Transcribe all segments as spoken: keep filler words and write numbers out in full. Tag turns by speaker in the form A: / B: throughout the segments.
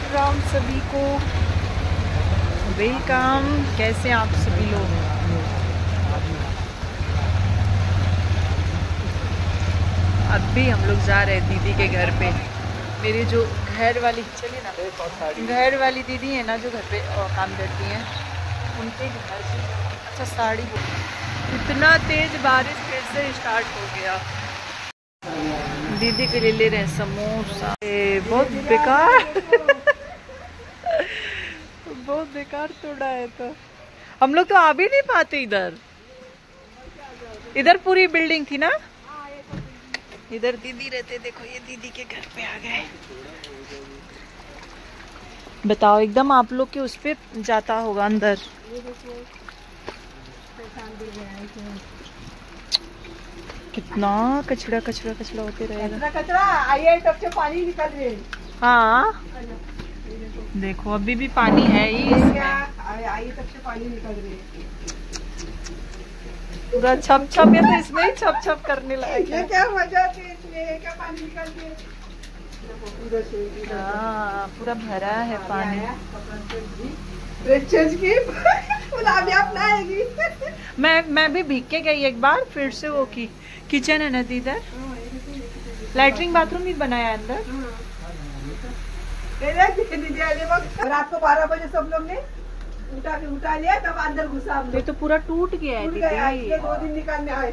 A: राम सभी को, वेलकम। कैसे आप सभी लोग? अब भी हम लोग जा रहे हैं दीदी के घर पे। मेरी जो घर वाली, चलिए ना, घर वाली दीदी है ना जो घर पे काम करती हैं, उनके घर से। अच्छा साड़ी, इतना तेज बारिश फिर से स्टार्ट हो गया। दीदी के लिए ले रहे हैं समोसा। बहुत बेकार बहुत बेकार तोड़ा है। तो हम लोग तो आ भी नहीं पाते इधर। इधर पूरी बिल्डिंग थी ना। इधर दीदी रहते। देखो ये दीदी के घर पे आ गए। बताओ, एकदम आप लोग के उस पे जाता होगा अंदर। कितना कचरा कचरा कचरा होते रहेगा।
B: कचरा आइए, तब से पानी निकल रही।
A: हाँ देखो अभी भी पानी है ही।
B: आइए तब से पानी निकल रही।
A: पूरा छप छप है, तो इसमें ही छप छप करने लगा।
B: क्या वजह थी इसमें? क्या पानी निकल गया?
A: हाँ पूरा भरा है पानी। मैं मैं भी भीग के गई एक बार, फिर से वो की किचन है ना दीदी, लैट्रिन बाथरूम भी बनाया अंदर।
B: रात को बारह बजे सब लोग ने उठा के उठा लिया, तब अंदर घुसा।
A: ये तो पूरा टूट गया है दीदी।
B: दो दिन निकालने आए।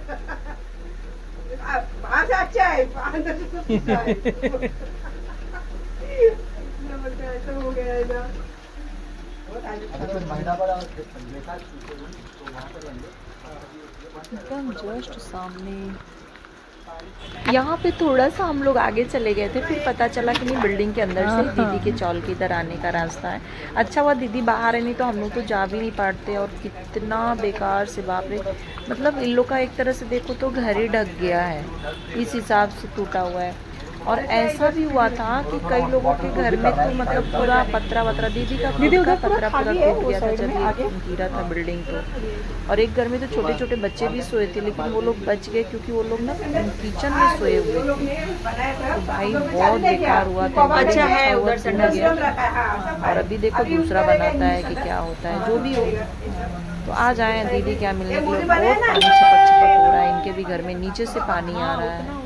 B: वहाँ से अच्छा है, अंदर से सब कुछ है। ऐसा हो गया है ना।
A: एकदम जस्ट सामने। यहाँ पे थोड़ा सा हम लोग आगे चले गए थे, फिर पता चला कि नहीं बिल्डिंग के अंदर से दीदी के चौल के इधर आने का रास्ता है। अच्छा हुआ दीदी बाहर है, नहीं तो हम लोग तो जा भी नहीं पाते। और कितना बेकार से, बाप रे, मतलब इन लोग का एक तरह से देखो तो घर ही ढक गया है, इस हिसाब से टूटा हुआ है। और ऐसा भी हुआ था कि कई लोगों के घर में तो मतलब पूरा पतरा वतरा, दीदी का दीदी उधर पतरा पूरा टूट गया था जब ये गिरा था बिल्डिंग तो। और एक घर में तो छोटे छोटे बच्चे भी सोए थे, लेकिन वो लोग बच गए क्योंकि वो लोग ना किचन में सोए हुए थे। तो भाई बहुत बेकार हुआ था। अच्छा है उधर से गया। और अभी देखो दूसरा बनाता है कि क्या होता है, जो भी हो। तो आ जाए दीदी क्या मिलने के लिए। बहुत पानी छपक छपक हो रहा है इनके भी घर में, नीचे से पानी आ रहा है।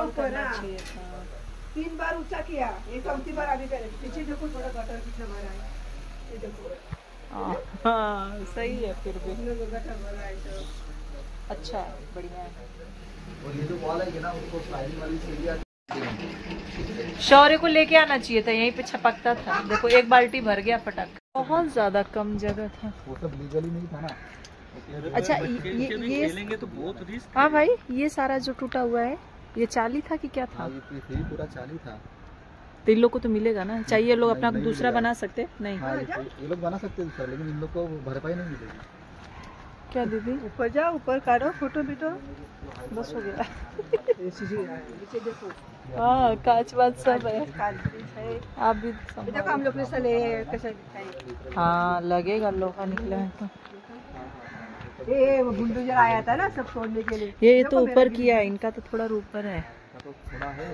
B: तीन बार ऊंचा किया, ये चौथी बार आगे करे। पीछे देखो थोड़ा गटर पीछे भरा है, ये देखो।
A: हाँ सही है, फिर भी
B: गटर भरा है तो
A: अच्छा है, बढ़िया है।
C: और ये जो वॉल है ना, उसको स्लाइडिंग वाली सीढ़ियां।
A: शौर्य को लेके आना चाहिए था, यहीं पे छपकता था। देखो एक बाल्टी भर गया फटक। बहुत ज्यादा कम जगह था।
C: वो सब लीगली नहीं था ना।
A: अच्छा ये ये तो बहुत रिस्क। हाँ भाई, ये सारा जो टूटा हुआ है ये चाली था कि क्या था?
C: ये पूरा चाली था।
A: तो इन लोग को तो मिलेगा ना, चाहिए लोग अपना दूसरा बना सकते नहीं?
C: हाँ, ये लोग बना सकते हैं सर, लेकिन इन लोग को भरपाई नहीं मिलेगी।
A: क्या दीदी?
B: ऊपर जाओ, ऊपर काटो फोटो भी तो
A: बस हो गया।
B: नीचे देखो।
A: हाँ कांच वाच सब है। आप भी
B: देखो हम लोग ने सले कैसा दिखाई।
A: हाँ लगेगा लोहा निकला है तो।
B: ये वो बुलडोजर आया था ना सब छोड़ने के लिए।
A: ये तो ऊपर किया है, इनका तो थोड़ा ऊपर है।
C: तो थोड़ा है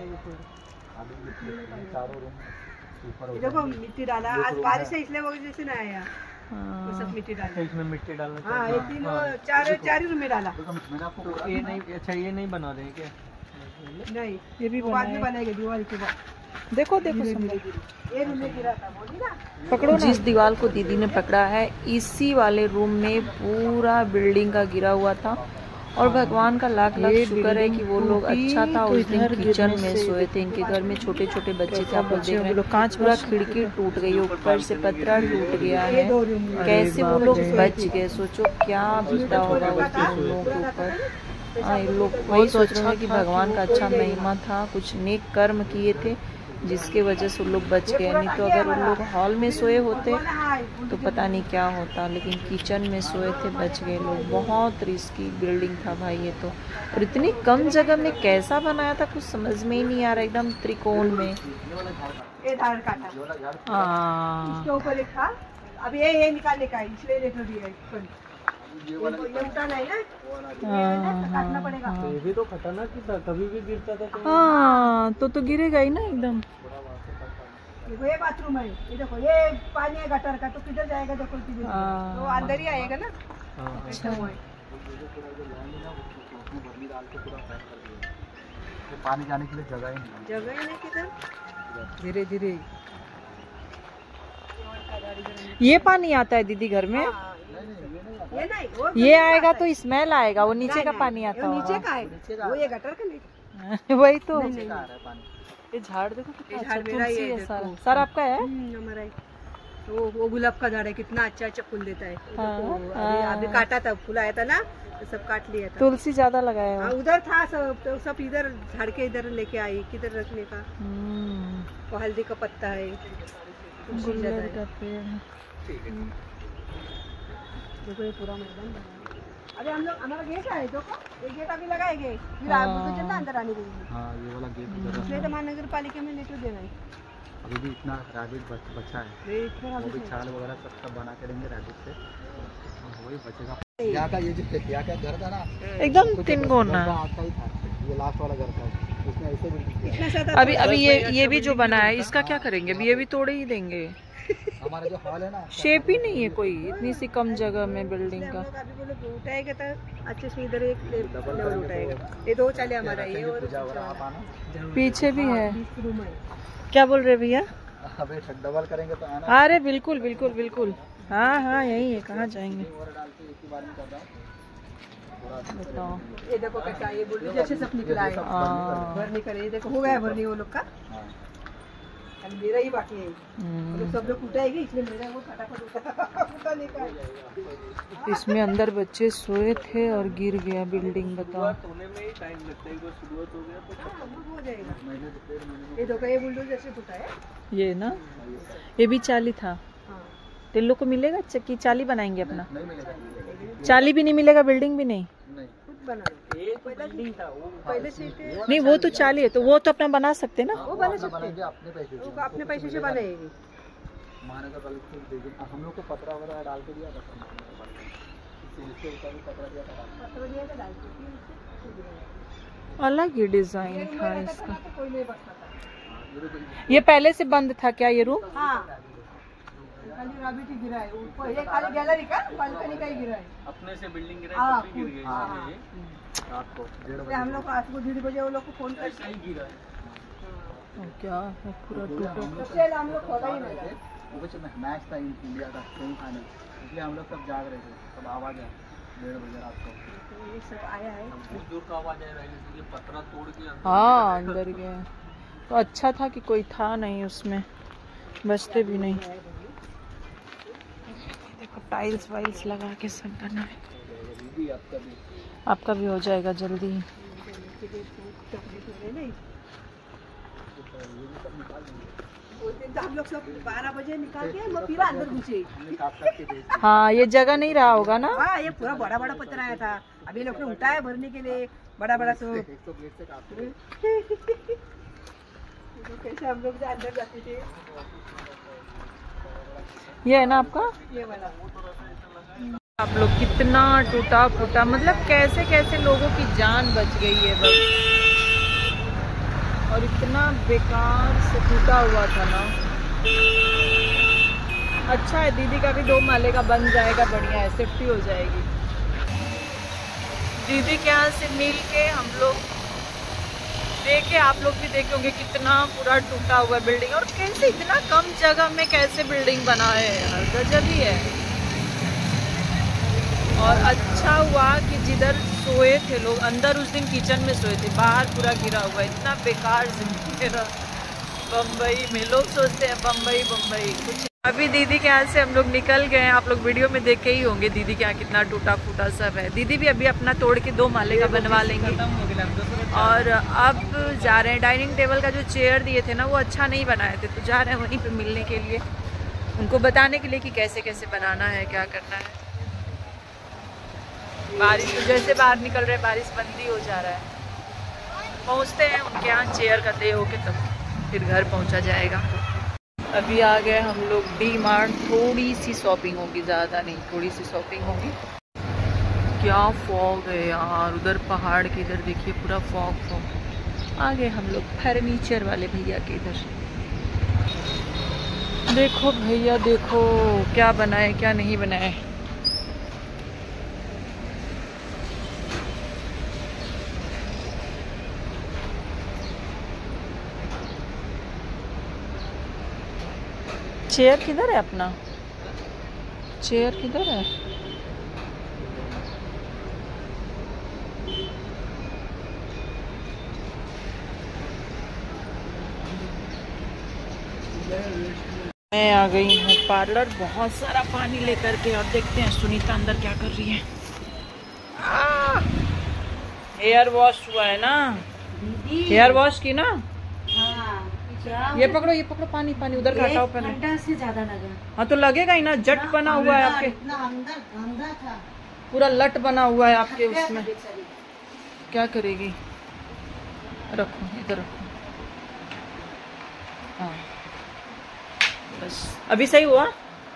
C: चारों रूम।
B: देखो मिट्टी डाला, आज बारिश है इसलिए वजह से ना आया।
A: हाँ।
B: वो सब मिट्टी डाला,
D: इसमें मिट्टी डालना।
B: हाँ ये तीनों चार चार ही रूम में डाला।
D: तो ये नहीं, अच्छा ये नहीं बना रहे क्या?
B: नहीं,
A: ये भी
B: बाद में बनाएंगे दीवार के बाद।
A: देखो देखो
B: ये रूम में गिरा था, बोली ना
A: पकड़ो। जिस दीवार को दीदी ने पकड़ा है, इसी वाले रूम में पूरा बिल्डिंग का गिरा हुआ था। और भगवान का लाख लाख शुक्र है कि वो लोग अच्छा था उस दिन किचन में सोए थे। इनके घर में छोटे छोटे बच्चे थे, आप लोग देख रहे हैं। कांच पूरा खिड़की टूट गई, ऊपर से पतरा टूट गया है। कैसे वो लोग बच गए, सोचो क्या बीता होगा उन लोगों के ऊपर। हाँ इन लोग वही सोच रहे हैं कि भगवान का अच्छा महिमा था, कुछ नेक कर्म किए थे जिसके वजह से उन लोग बच गए। नहीं तो अगर उन लोग हॉल में सोए होते तो पता नहीं क्या होता, लेकिन किचन में सोए थे, बच गए लोग। बहुत रिस्की बिल्डिंग था भाई ये तो। और इतनी कम जगह में कैसा बनाया था कुछ समझ में ही नहीं आ रहा, एकदम त्रिकोण में।
B: ये धार काटा।
A: हाँ
B: इसके ऊपर एक था, अब ये ये निकालने का है, इसलिए देख लो ये ये उठाना है ना, काटना पड़ेगा।
D: ये भी तो खतरनाक ही था, कभी भी गिरता था।
A: हाँ तो तो गिरेगा ही ना एकदम।
B: देखो ये बाथरूम है, ये देखो ये पानी है गटर का, तो किधर जाएगा देखो किधर,
A: हाँ।
B: तो अंदर ही आएगा ना।
A: अच्छा
C: पानी जाने के लिए जगह ही नहीं
B: जगह ही नहीं किधर। धीरे धीरे
A: ये पानी आता है दीदी घर में?
B: ये नहीं, वो
A: ये आएगा तो स्मेल आएगा, वो नीचे का पानी आता
B: वो नीचे
A: होगा।
B: का है, वो ये गटर का नहीं।
A: वही तो।
B: नहीं,
A: ये झाड़ देखो कितना
B: ये
A: अच्छा,
B: झाड़ मेरा ही
A: तुलसी
B: है,
A: है सारा।
B: देखो।
A: सारा आपका है?
B: हम्म, हमारा ही। वो वो गुलाब का झाड़ है, कितना अच्छा अच्छा फूल देता है।
A: हाँ,
B: देखो, अभी
A: हाँ।
B: अभी काटा था, फूल आया था ना, तो सब काट लिया था।
A: तुलसी ज्यादा लगाया
B: हाँ,
A: हो।
B: उधर था सब, तो सब इधर झाड़ के इधर लेके आई, किधर रखने का।
A: हम्म,
B: वो हल्दी का पत्ता है, तुलसी ज्यादा
A: गुल्लड़
B: है।
A: का पेड़ है।
B: देखो ये पूरा मैदान बना है। अभी हम लोग, हमारा गेट है, देखो ये गेट अभी लगाएंगे, फिर
A: हाँ।
B: आप मुझे चलना अंदर आने देंगे।
C: हाँ ये वाला गेट उधर
B: इसलिए तो महानगर पालिका में लेटर देना है।
C: अभी भी इतना रैबिट बचा है,
B: ये इतना
C: वो भी
B: अभी
C: छाल वगैरह सब सब बना के देंगे रैबिट से, और वही बचेगा। यहाँ का ये जो यहाँ का घर था ना,
A: एकदम
C: कुछ
A: तीन
C: घर
A: कोना।
C: का आता ही था, ये लास्ट वाला घर था, उसमें ऐसे भी
B: इतना ज्यादा
A: अभी अभी ये ये भी जो बना है इसका क्या करेंगे? अभी ये भी तोड़े ही देंगे।
C: हमारा जो हॉल है ना,
A: शेप ही नहीं है कोई, इतनी सी कम जगह में बिल्डिंग
B: हम
A: का।
B: लोग अभी बोले उठाएगा तो अच्छे से इधर एक लेवल उठाएगा। ये दो चले हमारा, ये और
C: पूजा वगैरह आप आना,
A: पीछे भी है।
B: बीस रूम है।
A: क्या बोल रहे भैया?
C: अबे डबल करेंगे तो आना।
A: अरे बिल्कुल बिल्कुल बिल्कुल, हाँ हाँ यही है, कहाँ जाएंगे
C: और डाल के एक ही बार में कर रहा हूँ।
A: बताओ।
B: ये देखो कैसा, ये बुल्लू जैसे सब निकला है,
A: हाँ।
B: भरनी करे। ये देखो हो गया भरनी वो लोग का,
C: हाँ।
B: अभी मेरा ही बाकी है।
A: हम्म,
B: वो लोग सब लोग उठाएंगे, इसलिए मेरा वो फटाफट उठा उठाने का है।
A: इसमें अंदर बच्चे सोए थे और गिर गया बिल्डिंग, बताओ।
D: होने में ही टाइम लगता है, एक बार शुरुआत हो गया तो
B: हाँ, वो हो जाएगा। ये देखो ये बुल्लू जैसे फुटा है।
A: ये ना, ये भी चाली था।
B: हाँ,
A: तो इन लोग को मिलेगा चक्की? चाली बनाएंगे अपना?
C: नहीं मिलेगा,
A: चाली भी नहीं मिलेगा, बिल्डिंग भी नहीं?
C: नहीं।
B: खुद बना
D: एक बिल्डिंग था वो।
B: पहले से थे,
A: नहीं वो तो चाली है, तो वो तो अपना बना सकते ना।
B: वो बना
C: अपना
B: सकते
C: बनाएंगे अपने पैसे
B: वो
C: से।
B: अपने पैसे से बनाएगी।
C: महानगर पालिका से दे देंगे। हम लोग को पतरा वगैरह डाल के दिया था, इससे ऊपर भी पतरा दिया था।
B: पत्थर दिया था, डाल के फिर उससे
A: अलग ही डिजाइन
B: रूम
A: था
B: में रहता
A: इसका।
B: था तो कोई नहीं बचता था।
A: ये पहले से बंद था क्या ये रूम?
B: हाँ, खाली राबिट ही गिरा है ऊपर, ये खाली गैलरी का बालकनी का ही गिरा है।
D: अपने से बिल्डिंग गिरा
B: हाँ,
D: तब भी गिर गई
B: हाँ,
D: इसलिए ये।
C: रात को डेढ़
B: फिर हम लोग रात को डेढ़ बजे वो लोग को फोन कर
D: सही गिरा है।
A: और क्या है, पूरा टूटा।
B: सबसे पहले हम लोग खोला ही नहीं था।
C: वो कुछ मैच था इंडिया का सेमीफाइनल, इसलिए हम लोग सब जाग रहे थे, सब आवाज है डेढ़ बजे रात को।
B: तो ये सब आया है।
D: बहुत जोर का आवाज आ रहा है, जैसे कि पतरा तोड़ के अंदर
A: हाँ अंदर गए, तो अच्छा था कि कोई था नहीं उसमें, बचते भी नहीं। देखो टाइल्स वाइल्स लगा के सब बना है।
C: दीदी आपका भी
A: आपका भी हो जाएगा जल्दी।
B: उस दिन तो हम लोग सब बारह बजे निकाल के वो फिर अंदर घुसे।
C: काट काट के दे
A: हाँ ये जगह नहीं रहा होगा ना।
B: हाँ, ये पूरा बड़ा बड़ा पत्थर आया था, अभी लोग ने उठाया भरने के लिए बड़ा बड़ा सो।
C: एक सौ गेट से काट के
B: तो कैसे हम लोग अंदर जाते थे।
A: ये है ना आपका?
B: ये वाला
A: आप लोग कितना टूटा फूटा, मतलब कैसे कैसे लोगों की जान बच गई है बस, और इतना बेकार से टूटा हुआ था ना। अच्छा है दीदी का भी दो माले का बन जाएगा, बढ़िया है, सेफ्टी हो जाएगी। दीदी के यहाँ से मिल के हम लोग देखे, आप लोग भी देखे होंगे कितना पूरा टूटा हुआ बिल्डिंग, और कैसे इतना कम जगह में कैसे बिल्डिंग बना है यार, गजब ही है। और अच्छा हुआ कि जिधर सोए थे लोग, अंदर उस दिन किचन में सोए थे, बाहर पूरा गिरा हुआ है। इतना बेकार जिंदगी है बम्बई में, लोग सोचते हैं बम्बई बम्बई कुछ। अभी दीदी के यहाँ से हम लोग निकल गए हैं, आप लोग वीडियो में देखे ही होंगे दीदी के यहाँ कितना टूटा फूटा सब है। दीदी भी अभी अपना तोड़ के दो माले का बनवा लेंगे। और अब जा रहे हैं, डाइनिंग टेबल का जो चेयर दिए थे ना वो अच्छा नहीं बनाए थे, तो जा रहे हैं वहीं पे मिलने के लिए, उनको बताने के लिए कि कैसे कैसे बनाना है, क्या करना है। बारिश तो जैसे बाहर निकल रहे बारिश बंद ही हो जा रहा है। पहुंचते हैं उनके यहाँ, चेयर का दे होके तब फिर घर पहुंचा जाएगा। अभी आ गए हम लोग डी मार्ट, थोड़ी सी शॉपिंग होगी, ज़्यादा नहीं, थोड़ी सी शॉपिंग होगी। क्या फॉग है यार, उधर पहाड़ के इधर देखिए पूरा फॉग फॉग। आ गए हम लोग फर्नीचर वाले भैया के इधर। देखो भैया देखो क्या बनाए क्या नहीं बनाए। चेयर किधर है अपना? चेयर किधर है? मैं आ गई हूँ पार्लर बहुत सारा पानी लेकर के, और देखते हैं सुनीता अंदर क्या कर रही है। हेयर वॉश हुआ है ना? हेयर वॉश की ना?
B: हाँ,
A: ये पकड़ो ये पकड़ो पानी पानी उधर का हटाओ पहले।
B: घंटा से ज्यादा लगा।
A: हाँ तो लगेगा ही ना, जट बना हुआ है आपके,
B: इतना अंदर गंदा था।
A: पूरा लट बना हुआ है आपके उसमें। क्या करेगी? रखो इधर रखो। हाँ बस अभी सही हुआ।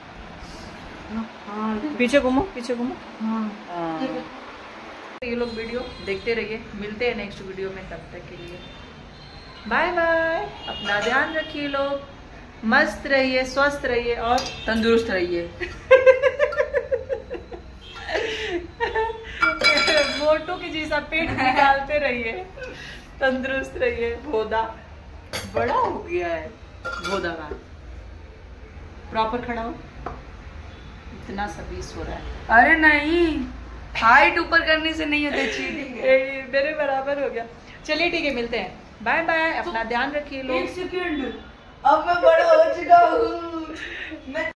B: हाँ,
A: पीछे घूमो पीछे घूमो।
B: हाँ।
A: हाँ। ये लोग वीडियो देखते रहिए, मिलते हैं नेक्स्ट वीडियो में, तब तक के लिए बाय बाय। अपना ध्यान रखिए लोग, मस्त रहिए, स्वस्थ रहिए और तंदुरुस्त रहिए। मोटू की जैसा पेट निकालते रहिए, तंदुरुस्त रहिए। भोदा बड़ा हो गया है, भोदा का प्रॉपर खड़ा हो। इतना सबीस हो रहा है।
E: अरे नहीं, हाइट ऊपर करने से नहीं होता, चीटिंग है।
A: ए, मेरे बराबर हो गया। चलिए ठीक है, मिलते हैं, बाय बाय। अपना ध्यान रखिए लोग।
E: एक सेकंड, अब मैं बड़ा हो चुका हूँ। मैं